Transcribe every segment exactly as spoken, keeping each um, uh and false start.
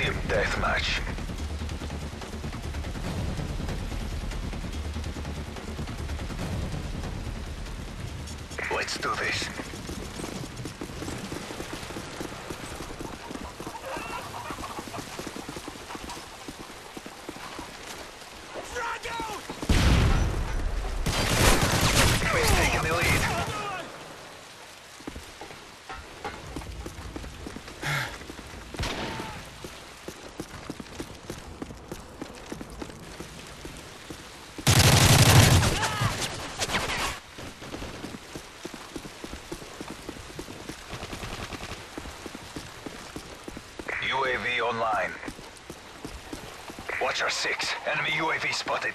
Team deathmatch. Let's do this. We've taken the lead. U A V online. Watcher six. Enemy U A V spotted.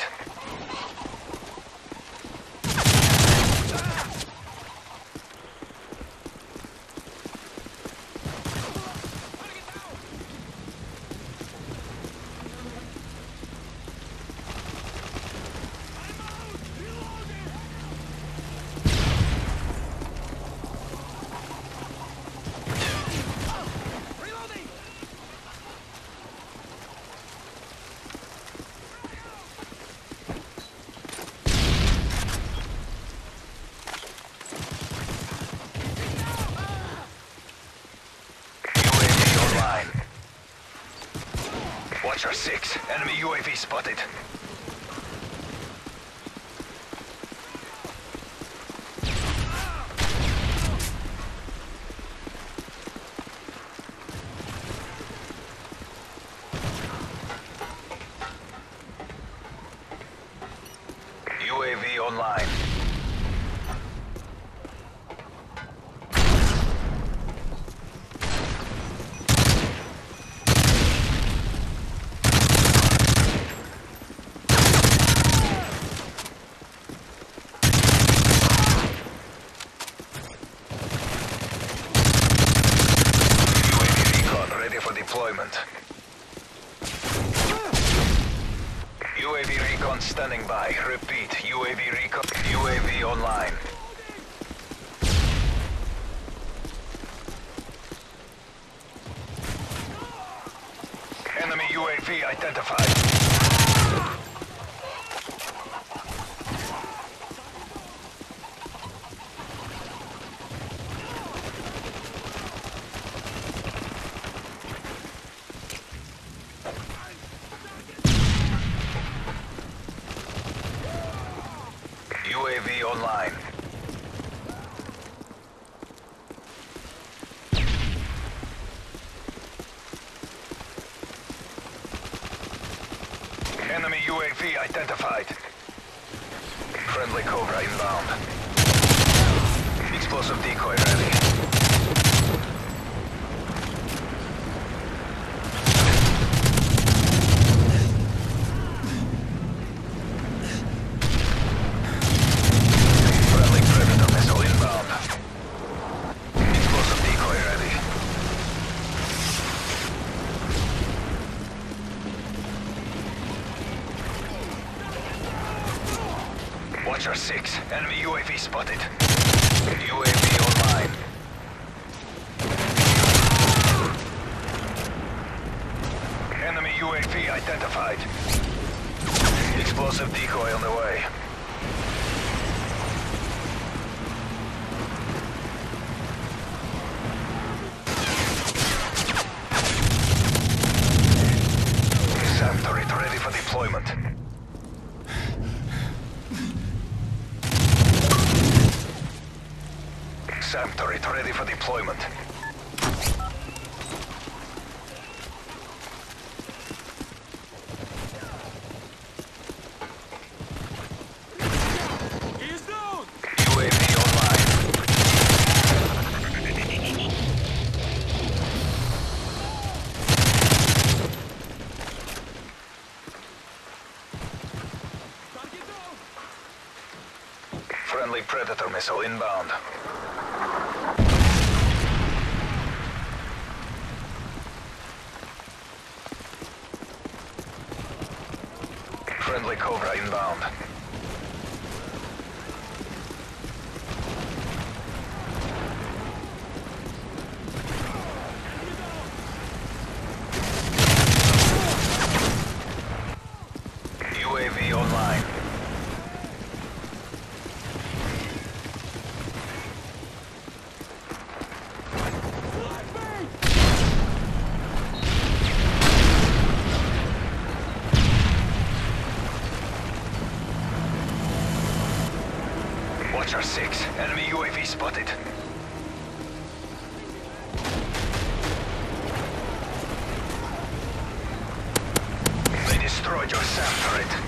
Watcher six. Enemy U A V spotted. U A V online. Deployment. U A V recon standing by. Repeat, U A V recon. U A V online. Enemy U A V identified. U A V online. Enemy U A V identified. Friendly Cobra inbound. Explosive decoy ready. Watcher six. Enemy U A V spotted. U A V online. Enemy U A V identified. Explosive decoy on the way. SAM turret ready for deployment. SAM turret ready for deployment. He's down! U A V online. Target down! Friendly Predator missile inbound. Friendly Cobra inbound. Watcher six, enemy U A V spotted. They destroyed your SAM turret.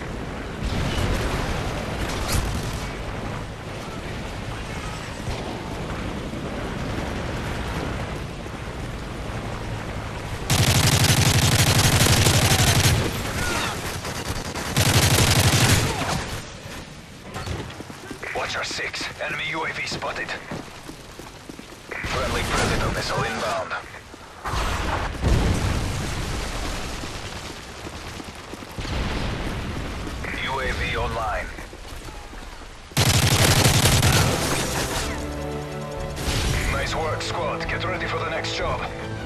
Watcher six, enemy U A V spotted. Friendly Predator missile inbound. U A V online. Nice work, squad. Get ready for the next job.